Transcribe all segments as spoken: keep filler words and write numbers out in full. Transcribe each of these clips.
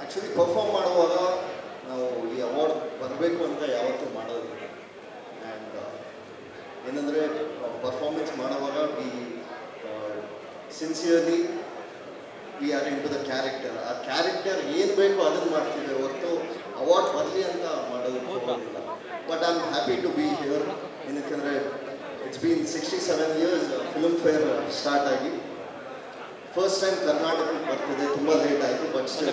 Actually perform ಮಾಡುವಾಗ ನಾವು ಈ ಅವಾರ್ಡ್ ಬರಬೇಕು ಅಂತ ಯಾವತ್ತೂ ಮಾಡೋದಿಲ್ಲ. ಆ್ಯಂಡ್ ಏನಂದರೆ ಪರ್ಫಾರ್ಮೆನ್ಸ್ ಮಾಡುವಾಗ we sincerely we are in to the character. ಆ ಕ್ಯಾರೆಕ್ಟರ್ ಏನು ಬೇಕೋ ಅದನ್ನು ಮಾಡ್ತಿದ್ದೆ ಹೊರತು ಅವಾರ್ಡ್ ಬರಲಿ ಅಂತ ಮಾಡೋದಕ್ಕೆ ಹೋಗೋದಿಲ್ಲ. But I am happy to be here. ಏನಕ್ಕೆಂದರೆ it's been sixty seven years Filmfare start ಆಗಿ ಫಸ್ಟ್ ಟೈಮ್ ಕರ್ನಾಟಕಕ್ಕೆ ಬರ್ತಿದೆ. ತುಂಬ ಲೇಟ್ ಆಯಿತು, ಬಟ್ ಸ್ಟಿಲ್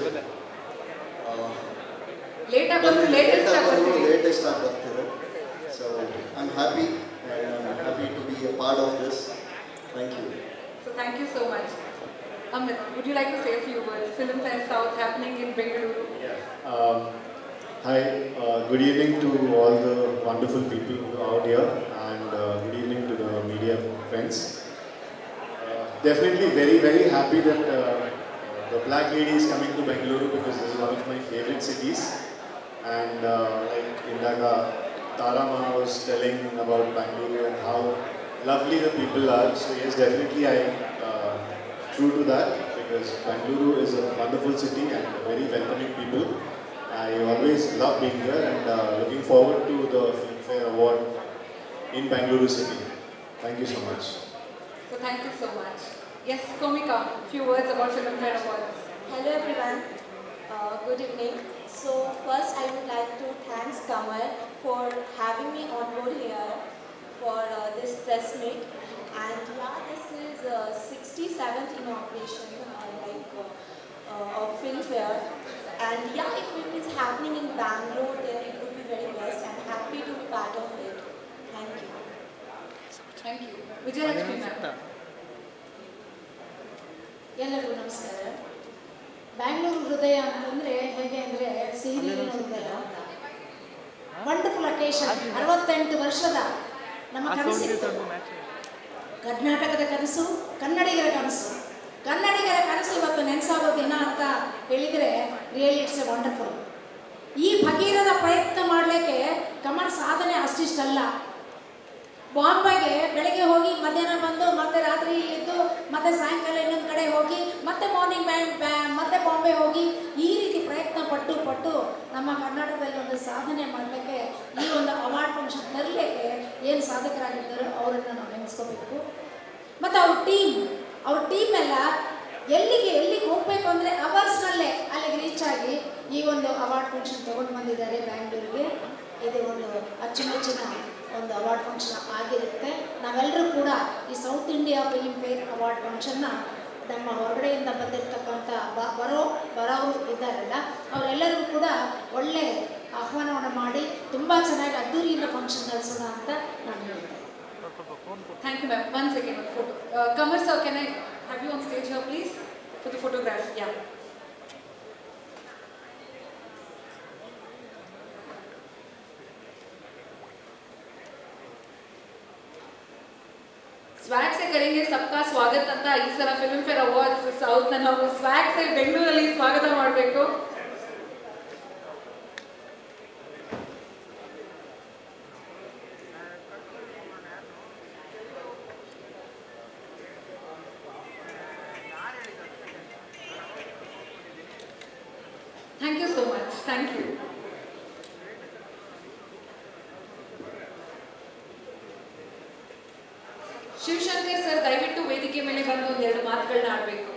ಲೇಟೆಸ್ಟ್ ಆಗಿ ಬರ್ತಿದೆ. So I am happy and I am happy to be a part of this. Thank you. So thank you so much. Amit, would you like to say a few words? Film Fair South happening in Bengaluru. Yeah. Um, hi, uh, good evening to all the wonderful people out here, and uh, good evening to the media friends. Uh, definitely very very happy that uh, the Black Lady is coming to Bengaluru, because this is one of my favorite cities. And uh, like Indaga Tarama was telling about Bengaluru and how lovely the people are. So yes, definitely I uh, true to that, because Bengaluru is a wonderful city and very welcoming people. I always love being here, and uh, looking forward to the Filmfare Award in Bengaluru city. Thank you so much. So thank you so much. Yes, Komika, few words about Filmfare Awards. Hello everyone. Uh, good evening. So first I would like to thank Kamal for having me on board here for uh, this press meet. And yeah, this is uh, sixty-seventh inauguration uh, like uh, uh, of Filmfare. And yeah, if it is happening in Bangalore, then it would be very best. I'm happy to be part of it. Thank you. Thank you. Vijayalakshmi ma'am. ಎಲ್ಲರಿಗೂ ನಮಸ್ಕಾರ. ಬ್ಯಾಂಗ್ಳೂರು ಹೃದಯ ಅಂತಂದರೆ ಹೇಗೆ ಅಂದರೆ ಸಿಹಿ ನೀರಿನ ಹೃದಯ. Wonderful occasion. ಅರವತ್ತೆಂಟು ವರ್ಷದ ನಮ್ಮ ಕನಸಿತ್ತು. ಕರ್ನಾಟಕದ ಕನಸು, ಕನ್ನಡಿಗರ ಕನಸು. ಕನ್ನಡಿಗರ ಕನಸು ಇವತ್ತು ನೆನೆಸಾಗೋ ದಿನ ಅಂತ ಹೇಳಿದರೆ ರಿಯಲಿ ಇಟ್ಸ್ ಎ ವಂಡರ್ಫುಲ್. ಈ ಭಗೀರಥ ಪ್ರಯತ್ನ ಮಾಡಲಿಕ್ಕೆ ಕಮಲ್ ಸಾಧನೆ ಅಷ್ಟಿಷ್ಟಲ್ಲ. ಬಾಂಬೆಗೆ ಬೆಳಗ್ಗೆ ಹೋಗಿ ಮಧ್ಯಾಹ್ನ ಬಂದು ಮತ್ತೆ ರಾತ್ರಿ ಇಲ್ಲಿದ್ದು ಮತ್ತೆ ಸಾಯಂಕಾಲ ಇನ್ನೊಂದು ಕಡೆ ಹೋಗಿ ಮತ್ತೆ ಮಾರ್ನಿಂಗ್ ಬ್ಯಾ ಮತ್ತೆ ಬಾಂಬೆ ಹೋಗಿ ಈ ರೀತಿ ಪ್ರಯತ್ನ ಪಟ್ಟು ಪಟ್ಟು ನಮ್ಮ ಕರ್ನಾಟಕದಲ್ಲಿ ಒಂದು ಸಾಧನೆ ಮಾಡಲಿಕ್ಕೆ ಈ ಒಂದು ಅವಾರ್ಡ್ ಫಂಕ್ಷನ್ ತರಲಿಕ್ಕೆ ಏನು ಸಾಧಕರಾಗಿದ್ದಾರೋ ಅವರನ್ನು ನಾವು ನೆನೆಸ್ಕೋಬೇಕು. ಮತ್ತು ಅವ್ರ ಟೀಮ್ ಅವ್ರ ಟೀಮ್ ಎಲ್ಲ ಎಲ್ಲಿಗೆ ಎಲ್ಲಿಗೆ ಹೋಗಬೇಕು ಅಂದರೆ ಅವರ್ಸ್ನಲ್ಲೇ ಅಲ್ಲಿಗೆ ರೀಚ್ ಆಗಿ ಈ ಒಂದು ಅವಾರ್ಡ್ ಫಂಕ್ಷನ್ ತೊಗೊಂಡು ಬಂದಿದ್ದಾರೆ ಬ್ಯಾಂಗ್ಳೂರಿಗೆ. ಇದು ಒಂದು ಅಚ್ಚುಮೆಚ್ಚಿನ ಒಂದು ಅವಾರ್ಡ್ ಫಂಕ್ಷನ್ ಆಗಿರುತ್ತೆ. ನಾವೆಲ್ಲರೂ ಕೂಡ ಈ South India Filmfare award ಫಂಕ್ಷನ್ನ ನಮ್ಮ ಹೊರಗಡೆಯಿಂದ ಬಂದಿರತಕ್ಕಂಥ ಬ ಬರೋ ಬರೋರು ಇದ್ದಾರಲ್ಲ ಅವರೆಲ್ಲರಿಗೂ ಕೂಡ ಒಳ್ಳೆ ಆಹ್ವಾನವನ್ನು ಮಾಡಿ ತುಂಬ ಚೆನ್ನಾಗಿ ಅದ್ದೂರಿಯಿಂದ ಫಂಕ್ಷನ್ ನಡೆಸೋಣ ಅಂತ ನಾನು ಹೇಳ್ತೇನೆ. Thank you, ma'am. One second, one photo. Uh, Kamar sir, can I have you on stage here, please, for the photograph? Yeah. Swag से करेंगे सबका स्वागत ಅಂತ ಈ ಸಲ ಫಿಲ್ಮ್ ಫೇರ್ ಅವಾರ್ಡ್ಸ್ ಸೌತ್ ನ ನಾವು ಸ್ವैग से ಬೆಂಗಳೂರಲ್ಲಿ ಸ್ವಾಗತ ಮಾಡಬೇಕು. Thank you so much. Thank you. Shivashankar sir ದಯವಿಟ್ಟು ವೇದಿಕೆ ಮೇಲೆ ಬಂದು ಒಂದೆರಡು ಮಾತುಗಳನ್ನ ಆಡಬೇಕು.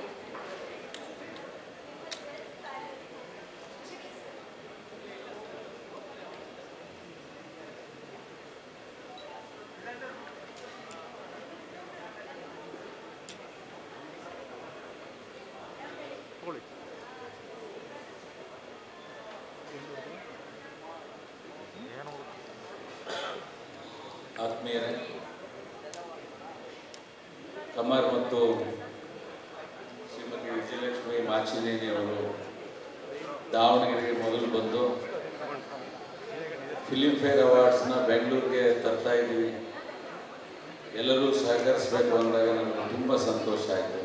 ಆತ್ಮೀಯರೇ, ಕಮರ್ ಮತ್ತು ಶ್ರೀಮತಿ ವಿಜಯಲಕ್ಷ್ಮಿ ಮಾಚಿನೇನಿ ಅವರು ದಾವಣಗೆರೆಗೆ ಮೊದಲು ಬಂದು ಫಿಲ್ಮ್ ಫೇರ್ ಅವಾರ್ಡ್ಸ್ನ ಬೆಂಗಳೂರಿಗೆ ತರ್ತಾ ಇದ್ದೀವಿ, ಎಲ್ಲರೂ ಸಹಕರಿಸಬೇಕು ಅಂದಾಗ ನಮಗೆ ತುಂಬ ಸಂತೋಷ ಆಯಿತು.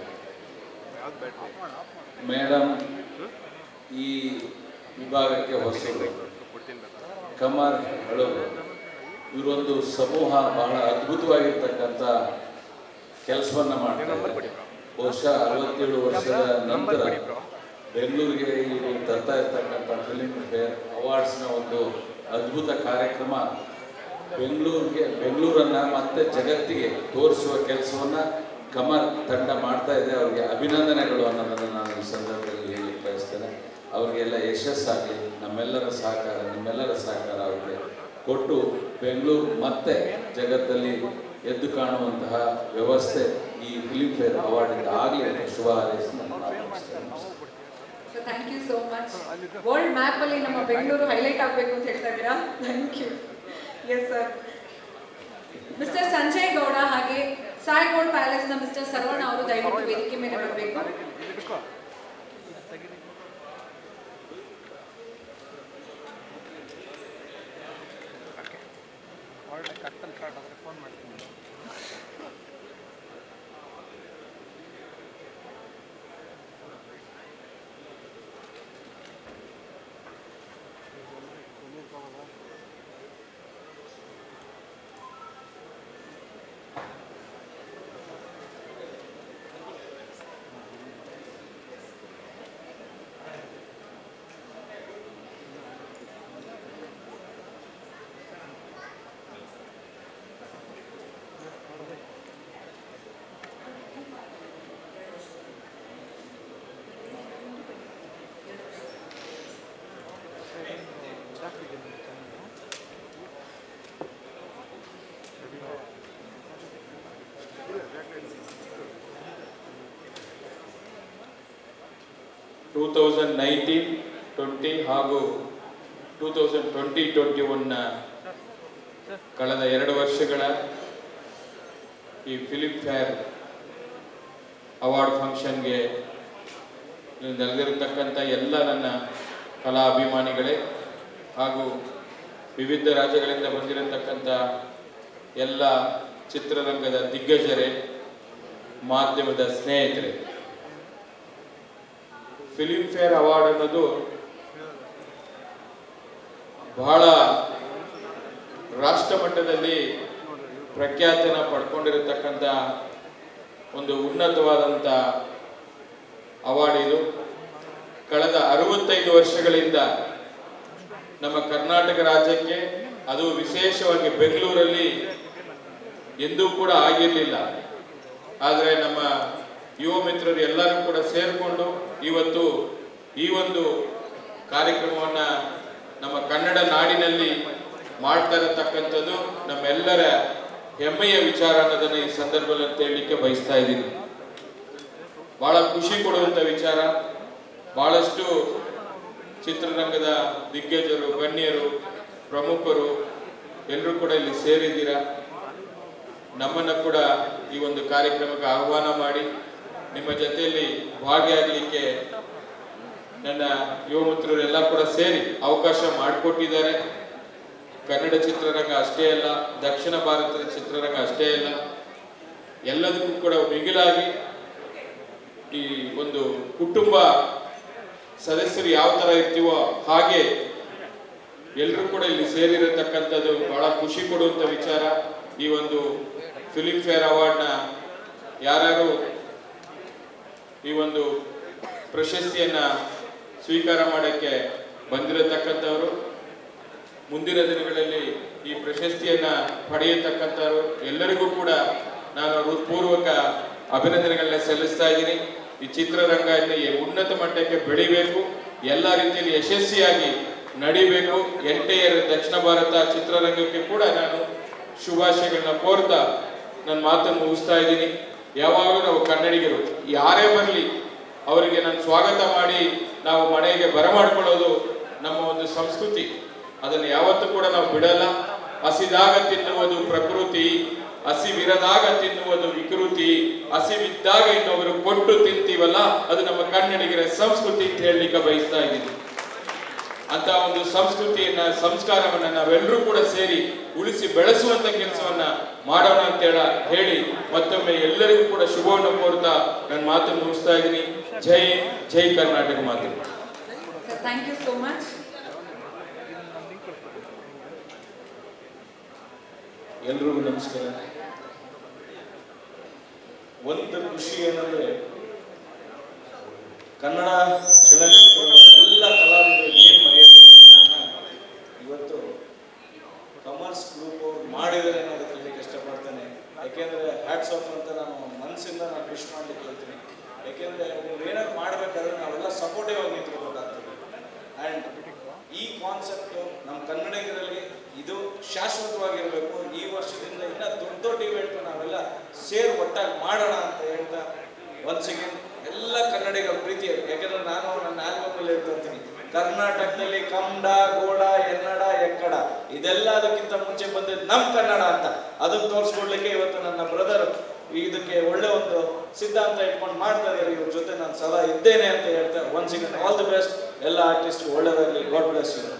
ಮೇಡಮ್ ಈ ವಿಭಾಗಕ್ಕೆ ಹೊಸಬರು, ಕಮರ್ ಹಳಬರು. ಇವರೊಂದು ಸಮೂಹ ಬಹಳ ಅದ್ಭುತವಾಗಿರ್ತಕ್ಕಂಥ ಕೆಲಸವನ್ನು ಮಾಡ್ತಾರೆ. ಬಹುಶಃ ಅರವತ್ತೇಳು ವರ್ಷದ ನಂತರ ಬೆಂಗಳೂರಿಗೆ ಈಗ ತರ್ತಾ ಇರ್ತಕ್ಕಂಥ ಫಿಲಿಮ್ ಫೇರ್ ಅವಾರ್ಡ್ಸ್ನ ಒಂದು ಅದ್ಭುತ ಕಾರ್ಯಕ್ರಮ ಬೆಂಗಳೂರಿಗೆ ಬೆಂಗಳೂರನ್ನು ಮತ್ತೆ ಜಗತ್ತಿಗೆ ತೋರಿಸುವ ಕೆಲಸವನ್ನು ಕಮರ್ ತಂಡ ಮಾಡ್ತಾ ಇದೆ. ಅವರಿಗೆ ಅಭಿನಂದನೆಗಳು ಅನ್ನೋದನ್ನು ನಾನು ಈ ಸಂದರ್ಭದಲ್ಲಿ ಹೇಳಲಿಕ್ಕೆ ಬಯಸ್ತೇನೆ. ಅವರಿಗೆಲ್ಲ ಯಶಸ್ಸಾಗಲಿ, ನಮ್ಮೆಲ್ಲರ ಸಹಕಾರ ನಿಮ್ಮೆಲ್ಲರ ಸಹಕಾರ ಅವರಿಗೆ ಕೊಟ್ಟು ಬೆಂಗಳೂರು ಮತ್ತೆ ಜಗತ್ತಲ್ಲಿ ಎದ್ದು ಕಾಣುವಂತಹ ವ್ಯವಸ್ಥೆ ಈ ಫಿಲಿಮ್ ಫೇರ್ ಅವಾರ್ಡಿಂದ ಆಗಲಿ ಅಂತ ಶುಭ ಹಾರೈಸಿ ನಾನು ಪ್ರಾರಂಭಿಸ್ತೇನೆ. Thank you so much. World map ಅಲ್ಲಿ ನಮ್ಮ ಬೆಂಗಳೂರು ಹೈಲೈಟ್ ಆಗಬೇಕು ಅಂತ ಹೇಳ್ತಾ ಇದ್ದೀರಾ. Thank you. Yes sir. Mister Sanjay Gowda ಹಾಗೆ ಸಾಯಿ ಗೋಲ್ಡ್ ಪ್ಯಾಲೇಸ್ ನ ಮಿಸ್ಟರ್ ಸರ್ವಣ ಅವರು ದಯವಿಟ್ಟು ವೇದಿಕೆ ಮೇಲೆ ಬರಬೇಕು. ಟೂ ತೌಸಂಡ್ ನೈನ್ಟೀನ್ ಟ್ವೆಂಟಿ ಹಾಗೂ ಟೂ ತೌಸಂಡ್ ಟ್ವೆಂಟಿ ಟ್ವೆಂಟಿ ಒನ್ನ ಕಳೆದ ಎರಡು ವರ್ಷಗಳ ಈ ಫಿಲಿಮ್ ಫೇರ್ ಅವಾರ್ಡ್ ಫಂಕ್ಷನ್ಗೆ ನೆರೆದಿರತಕ್ಕಂಥ ಎಲ್ಲ ನನ್ನ ಕಲಾ ಅಭಿಮಾನಿಗಳೇ ಹಾಗೂ ವಿವಿಧ ರಾಜ್ಯಗಳಿಂದ ಬಂದಿರತಕ್ಕಂಥ ಎಲ್ಲ ಚಿತ್ರರಂಗದ ದಿಗ್ಗಜರೇ, ಮಾಧ್ಯಮದ ಸ್ನೇಹಿತರೆ, ಫಿಲಿಮ್ ಫೇರ್ ಅವಾರ್ಡ್ ಅನ್ನೋದು ಬಹಳ ರಾಷ್ಟ್ರ ಮಟ್ಟದಲ್ಲಿ ಪ್ರಖ್ಯಾತಿನ ಪಡ್ಕೊಂಡಿರತಕ್ಕಂಥ ಒಂದು ಉನ್ನತವಾದಂಥ ಅವಾರ್ಡ್ ಇದು. ಕಳೆದ ಅರವತ್ತೈದು ವರ್ಷಗಳಿಂದ ನಮ್ಮ ಕರ್ನಾಟಕ ರಾಜ್ಯಕ್ಕೆ, ಅದು ವಿಶೇಷವಾಗಿ ಬೆಂಗಳೂರಲ್ಲಿ ಎಂದೂ ಕೂಡ ಆಗಿರಲಿಲ್ಲ. ಆದರೆ ನಮ್ಮ ಯುವ ಮಿತ್ರರು ಎಲ್ಲರೂ ಕೂಡ ಸೇರಿಕೊಂಡು ಇವತ್ತು ಈ ಒಂದು ಕಾರ್ಯಕ್ರಮವನ್ನು ನಮ್ಮ ಕನ್ನಡ ನಾಡಿನಲ್ಲಿ ಮಾಡ್ತಾ ಇರತಕ್ಕಂಥದ್ದು ನಮ್ಮೆಲ್ಲರ ಹೆಮ್ಮೆಯ ವಿಚಾರ ಅನ್ನೋದನ್ನು ಈ ಸಂದರ್ಭದಲ್ಲಿ ಅಂತ ಹೇಳಲಿಕ್ಕೆ ಬಯಸ್ತಾ ಇದ್ದೀನಿ. ಬಹಳ ಖುಷಿ ಕೊಡುವಂಥ ವಿಚಾರ. ಬಹಳಷ್ಟು ಚಿತ್ರರಂಗದ ದಿಗ್ಗಜರು, ಗಣ್ಯರು, ಪ್ರಮುಖರು ಎಲ್ಲರೂ ಕೂಡ ಇಲ್ಲಿ ಸೇರಿದ್ದೀರಾ. ನಮ್ಮನ್ನು ಕೂಡ ಈ ಒಂದು ಕಾರ್ಯಕ್ರಮಕ್ಕೆ ಆಹ್ವಾನ ಮಾಡಿ ನಿಮ್ಮ ಜೊತೆಯಲ್ಲಿ ಭಾಗಿಯಾಗಲಿಕ್ಕೆ ನನ್ನ ಯುವ ಮಿತ್ರರೆಲ್ಲ ಕೂಡ ಸೇರಿ ಅವಕಾಶ ಮಾಡಿಕೊಟ್ಟಿದ್ದಾರೆ. ಕನ್ನಡ ಚಿತ್ರರಂಗ ಅಷ್ಟೇ ಅಲ್ಲ, ದಕ್ಷಿಣ ಭಾರತದ ಚಿತ್ರರಂಗ ಅಷ್ಟೇ ಅಲ್ಲ, ಎಲ್ಲದಕ್ಕೂ ಕೂಡ ಮಿಗಿಲಾಗಿ ಈ ಒಂದು ಕುಟುಂಬ ಸದಸ್ಯರು ಯಾವ ಥರ ಇರ್ತೀವೋ ಹಾಗೆ ಎಲ್ಲರೂ ಕೂಡ ಇಲ್ಲಿ ಸೇರಿರತಕ್ಕಂಥದ್ದು ಬಹಳ ಖುಷಿ ಕೊಡುವಂಥ ವಿಚಾರ. ಈ ಒಂದು ಫಿಲಿಮ್ ಫೇರ್ ಅವಾರ್ಡ್ನ ಯಾರ್ಯಾರು ಈ ಒಂದು ಪ್ರಶಸ್ತಿಯನ್ನು ಸ್ವೀಕಾರ ಮಾಡೋಕ್ಕೆ ಬಂದಿರತಕ್ಕಂಥವರು, ಮುಂದಿನ ದಿನಗಳಲ್ಲಿ ಈ ಪ್ರಶಸ್ತಿಯನ್ನು ಪಡೆಯತಕ್ಕಂಥವ್ರು ಎಲ್ಲರಿಗೂ ಕೂಡ ನಾನು ಹೃತ್ಪೂರ್ವಕ ಅಭಿನಂದನೆಗಳನ್ನ ಸಲ್ಲಿಸ್ತಾ ಇದ್ದೀನಿ. ಈ ಚಿತ್ರರಂಗ ಇನ್ನು ಉನ್ನತ ಮಟ್ಟಕ್ಕೆ ಬೆಳಿಬೇಕು, ಎಲ್ಲ ರೀತಿಯಲ್ಲಿ ಯಶಸ್ವಿಯಾಗಿ ನಡಿಬೇಕು. ಎಂಟೈರ್ ದಕ್ಷಿಣ ಭಾರತ ಚಿತ್ರರಂಗಕ್ಕೆ ಕೂಡ ನಾನು ಶುಭಾಶಯಗಳನ್ನ ಕೋರ್ತಾ ನನ್ನ ಮಾತನ್ನು ಮುಗಿಸ್ತಾ ಇದ್ದೀನಿ. ಯಾವಾಗಲೂ ನಾವು ಕನ್ನಡಿಗರು ಯಾರೇ ಬರಲಿ ಅವರಿಗೆ ನಾನು ಸ್ವಾಗತ ಮಾಡಿ ನಾವು ಮನೆಗೆ ಬರಮಾಡ್ಕೊಳ್ಳೋದು ನಮ್ಮ ಒಂದು ಸಂಸ್ಕೃತಿ. ಅದನ್ನು ಯಾವತ್ತೂ ಕೂಡ ನಾವು ಬಿಡಲ್ಲ. ಹಸಿದಾಗ ತಿನ್ನುವುದು ಪ್ರಕೃತಿ, ಹಸಿವಿರದಾಗ ತಿನ್ನುವುದು ವಿಕೃತಿ, ಹಸಿವಿದ್ದಾಗ ಇನ್ನೊಬ್ಬರು ಕೊಟ್ಟು ತಿಂತೀವಲ್ಲ ಅದು ನಮ್ಮ ಕನ್ನಡಿಗರ ಸಂಸ್ಕೃತಿ ಅಂತ ಹೇಳಲಿಕ್ಕೆ ಬಯಸ್ತಾ ಇದ್ದೀನಿ. ಅಂತ ಒಂದು ಸಂಸ್ಕೃತಿಯನ್ನ, ಸಂಸ್ಕಾರವನ್ನ ನಾವೆಲ್ಲರೂ ಕೂಡ ಸೇರಿ ಉಳಿಸಿ ಬೆಳೆಸುವಂತ ಕೆಲಸವನ್ನ ಮಾಡೋಣ ಅಂತ ಹೇಳಿ ಮತ್ತೊಮ್ಮೆ ಎಲ್ಲರಿಗೂ ಕೂಡ ಶುಭವನ್ನು ಕೋರ್ತಾ ನನ್ನ ಮಾತನ್ನು ಮುಗಿಸ್ತಾ ಇದ್ದೀನಿ. ಜೈ ಜೈ ಕರ್ನಾಟಕ ಮಾತು. Thank you so much. ಎಲ್ರಿಗೂ ನಮಸ್ಕಾರ. ಒಂದು ಖುಷಿ ಏನಂದ್ರೆ ಕನ್ನಡ ಚಲನಚಿತ್ರದ ಎಲ್ಲ ಕಲಾವಿದರಿಗೆ ಏನು ಮರ್ಯಾದೆ ಇವತ್ತು ಕಮರ್ಸ್ ಗ್ರೂಪ್ ಅವ್ರು ಮಾಡಿದರೆ ಅನ್ನೋದು ಹೇಳಲಿಕ್ಕೆ ಇಷ್ಟಪಡ್ತೇನೆ. ಯಾಕೆಂದರೆ ಹ್ಯಾಟ್ಸ್ ಆಫ್ ಅಂತ ನಾನು ಮನಸ್ಸಿಂದ ನಾನು ವಿಶ್ ಮಾಡಲಿಕ್ಕೆ ಹೇಳ್ತೀನಿ. ಯಾಕೆಂದರೆ ನೀವು ಏನಾದ್ರು ಮಾಡಬೇಕಾದ್ರೆ ನಾವೆಲ್ಲ ಸಪೋರ್ಟಿವ್ ಆಗಿ ನಿಂತ್ಕೋಬೇಕಾಗ್ತದೆ. ಆ್ಯಂಡ್ ಈ ಕಾನ್ಸೆಪ್ಟು ನಮ್ಮ ಕನ್ನಡಿಗರಲ್ಲಿ ಇದು ಶಾಶ್ವತವಾಗಿರಬೇಕು. ಈ ವರ್ಷದಿಂದ ಇನ್ನೂ ದೊಡ್ಡ ದೊಡ್ಡ ಇವೆಂಟ್ ನಾವೆಲ್ಲ ಸೇರಿ ಒಟ್ಟಾಗಿ ಮಾಡೋಣ ಅಂತ ಹೇಳ್ತಾ ಒನ್ಸ್ ಅಗೇನ್ ಎಲ್ಲ ಕನ್ನಡಿಗರ ಪ್ರೀತಿ. ಯಾಕೆಂದರೆ ನಾನು ನನ್ನ ಆಲ್ಬಮಲ್ಲಿ ಹೇಳ್ತೀನಿ, ಕರ್ನಾಟಕದಲ್ಲಿ ಕನ್ನಡ, ಗೋಡ, ಎನ್ನಡ, ಎಕ್ಕಡ ಇದೆಲ್ಲ ಅದಕ್ಕಿಂತ ಮುಂಚೆ ಬಂದಿದ್ದು ನಮ್ಮ ಕನ್ನಡ ಅಂತ ಅದನ್ನು ತೋರಿಸ್ಕೊಡ್ಲಿಕ್ಕೆ ಇವತ್ತು ನನ್ನ ಬ್ರದರ್ ಇದಕ್ಕೆ ಒಳ್ಳೆ ಒಂದು ಸಿದ್ಧಾಂತ ಇಟ್ಕೊಂಡು ಮಾಡ್ತಾ ಇದ್ದಾರೆ. ಇವ್ರ ಜೊತೆ ನಾನು ಸದಾ ಇದ್ದೇನೆ ಅಂತ ಹೇಳ್ತಾ once again all the best. ಎಲ್ಲ ಆರ್ಟಿಸ್ಟ್ ಒಳ್ಳೆದಾಗಲಿ. God bless you.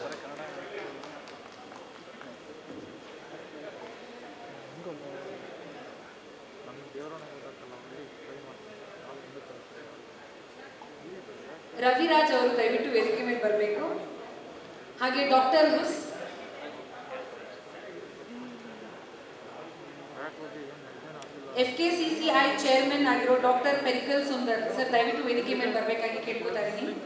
ರವಿರಾಜ್ ಅವರು ದಯವಿಟ್ಟು ವೇದಿಕೆ ಮೇಲೆ ಬರಬೇಕು. ಹಾಗೆ ಡಾಕ್ಟರ್ ಹುಸ್, F K C C I chairman ಆಗಿರೋ ಡಾಕ್ಟರ್ ಪೆರಿಕಲ್ ಸುಂದರ್ ಸರ್ ದಯವಿಟ್ಟು ವೇದಿಕೆ ಮೇಲೆ ಬರಬೇಕಾಗಿ ಕೇಳ್ಕೊತಾ ಇದ್ದೀನಿ.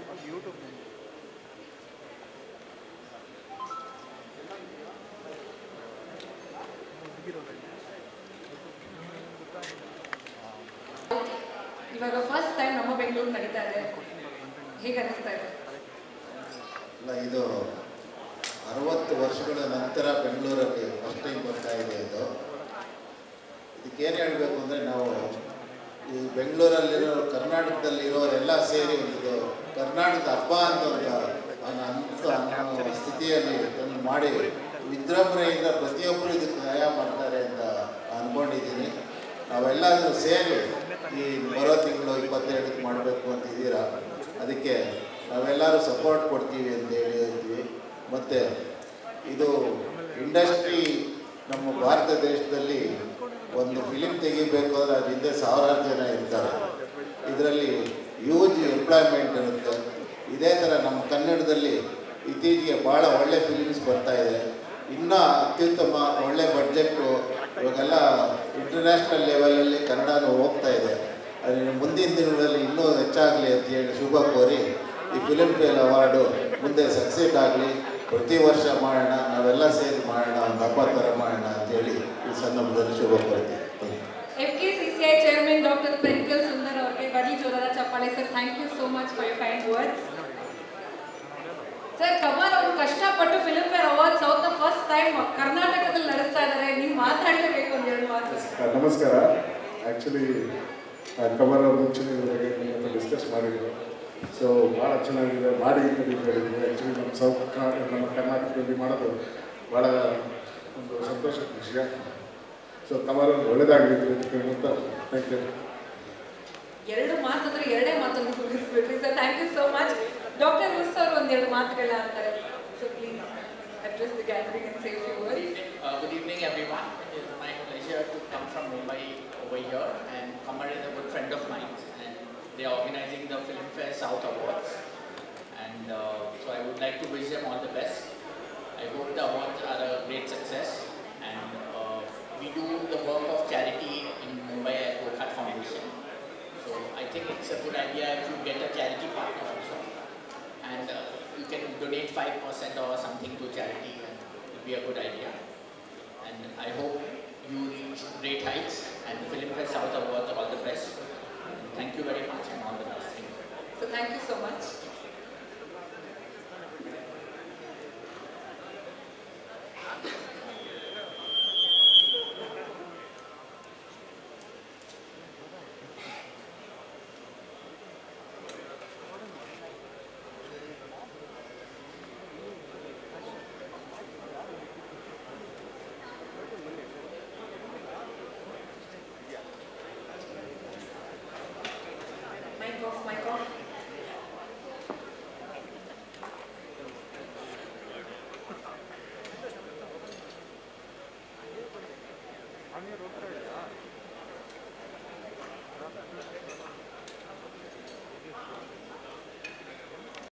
ಇವಾಗ ಫಸ್ಟ್ ಟೈಮ್ ನಮ್ಮ ಬೆಂಗಳೂರು ನಡೀತಾ ಇದೆ, ಹೇಗೆ ಅನಿಸ್ತಾ ಇದೆ? ಅಲ್ಲ, ಇದು ಅರವತ್ತು ವರ್ಷಗಳ ನಂತರ ಬೆಂಗಳೂರಲ್ಲಿ ಫಸ್ಟ್ ಟೈಮ್ ಬರ್ತಾ ಇದೆ. ಇದು ಇದಕ್ಕೇನು ಹೇಳಬೇಕು ಅಂದರೆ, ನಾವು ಈ ಬೆಂಗಳೂರಲ್ಲಿರೋ ಕರ್ನಾಟಕದಲ್ಲಿರೋ ಎಲ್ಲ ಸೇರಿ ಒಂದು ಕರ್ನಾಟಕದ ಹಬ್ಬ ಅಂತ ಒಂದು ಅಂತ ಅನ್ನೋ ಸ್ಥಿತಿಯಲ್ಲಿ ಅದನ್ನು ಮಾಡಿ ವಿಜೃಂಭಣೆಯಿಂದ ಪ್ರತಿಯೊಬ್ಬರು ಇದಕ್ಕೆ ಸಹಾಯ ಮಾಡ್ತಾರೆ ಅಂತ ಅಂದ್ಕೊಂಡಿದ್ದೀನಿ. ನಾವೆಲ್ಲರೂ ಸೇರಿ ಈ ಬರೋ ತಿಂಗಳು ಇಪ್ಪತ್ತೆರಡಕ್ಕೆ ಮಾಡಬೇಕು ಅಂತ ಇದ್ದೀರಾ, ಅದಕ್ಕೆ ನಾವೆಲ್ಲರೂ ಸಪೋರ್ಟ್ ಕೊಡ್ತೀವಿ ಅಂತ ಹೇಳಿ ಹೇಳ್ತೀವಿ. ಮತ್ತು ಇದು ಇಂಡಸ್ಟ್ರಿ ನಮ್ಮ ಭಾರತ ದೇಶದಲ್ಲಿ ಒಂದು ಫಿಲಿಮ್ ತೆಗಿಬೇಕು ಅಂದರೆ ಅದ್ರ ಹಿಂದೆ ಸಾವಿರಾರು ಜನ ಇರ್ತಾರೆ. ಇದರಲ್ಲಿ ಯೂಜ್ ಎಂಪ್ಲಾಯ್ಮೆಂಟ್ ಇರುತ್ತೆ. ಇದೇ ಥರ ನಮ್ಮ ಕನ್ನಡದಲ್ಲಿ ಇತ್ತೀಚೆಗೆ ಭಾಳ ಒಳ್ಳೆ ಫಿಲಿಮ್ಸ್ ಬರ್ತಾಯಿದೆ. ಇನ್ನೂ ಅತ್ಯುತ್ತಮ ಒಳ್ಳೆ ಬಡ್ಜೆಟ್ಟು ಇವಾಗೆಲ್ಲ ಇಂಟರ್ನ್ಯಾಷನಲ್ ಲೆವೆಲಲ್ಲಿ ಕನ್ನಡನೂ ಹೋಗ್ತಾ ಇದೆ. ಅದನ್ನು ಮುಂದಿನ ದಿನಗಳಲ್ಲಿ ಇನ್ನೂ ಹೆಚ್ಚಾಗಲಿ ಅಂತ ಹೇಳಿ ಶುಭ ಕೋರಿ ಈ ಫಿಲಿಮ್ ಫೇರ್ ಅವಾರ್ಡು ಮುಂದೆ ಸಕ್ಸೆಸ್ ಆಗಲಿ. ಪ್ರತಿ ವರ್ಷ ಮಾಡೋಣ, ನಾವೆಲ್ಲ ಸೇರಿ ಮಾಡೋಣ, ಒಂದು ಹಬ್ಬ ಥರ ಮಾಡೋಣ ಅಂತೇಳಿ ಈ ಸಂದರ್ಭದಲ್ಲಿ ಶುಭ ಕೋರ್ತೀನಿ. F K C C I chairman doctor Perikal Sundar ಅವರಿಗೆ ಬರಲಿ ಜೋರಾದ ಚಪ್ಪಾಳೆ sir. Thank you so much for your kind words. Sir, Kamal ಅವರು ಕಷ್ಟಪಟ್ಟು Filmfare award south first time ಕರ್ನಾಟಕದಲ್ಲಿ ನಡೆಸ್ತಾ ಇದ್ದಾರೆ. ನೀವು ಮಾತಾಡಲೇಬೇಕು ಒಂದೆರಡು ಮಾತು. ನಮಸ್ಕಾರ. ಆ್ಯಕ್ಚುಲಿ ಕಮಲ್ ಅವ್ರ ಮುಂಚೆನೇ ಇದ್ರ ಬಗ್ಗೆ ನಿಮ್ಮ ಡಿಸ್ಕಸ್ ಮಾಡಿದ್ರು. ಸೊ ಭಾಳ ಚೆನ್ನಾಗಿದೆ, ಮಾಡಿ ಅಂತ ಹೇಳಿದ್ದೀನಿ. ಆ್ಯಕ್ಚುಲಿ ನಮ್ಮ ಸೌತ್ ನಮ್ಮ ಕರ್ನಾಟಕದಲ್ಲಿ ಮಾಡೋದು ಭಾಳ ಒಂದು ಸಂತೋಷದ ವಿಷಯ. ಸೊ ಕಮಲ್ ಅವ್ರು ಒಳ್ಳೆಯದಾಗಲಿ ಅಂತ ಥ್ಯಾಂಕ್ ಯು. ಎರಡು ಮಾತಂದ್ರೆ ಎರಡೇ ಮಾತನ್ನು ಮುಗಿಸ್ಬಿಟ್ರಿ sir. Thank you so much. Doctor ಹುಸ್ ಅವರು ಒಂದೆರಡು ಮಾತುಗಳನ್ನ ಅಂತಾರೆ. So please address the gathering and say a few words. Uh, good evening everyone. It is my pleasure to come from Mumbai over here, and Kamal is a good friend of mine, and they are organizing the Filmfare South Awards, and uh, so I would like to wish them all the best. I hope the awards are a great success, and uh, we do the work of charity in Mumbai at Gokhat Foundation. So I think it's a good idea if you get a charity partner also, and uh, you can donate five percent or something to charity, and it will be a good idea. And I hope you reach great heights, and Filmfare South Awards all the best. And thank you very much, and all the best. Thank you. So thank you so much. Mic off, mic off. I'm your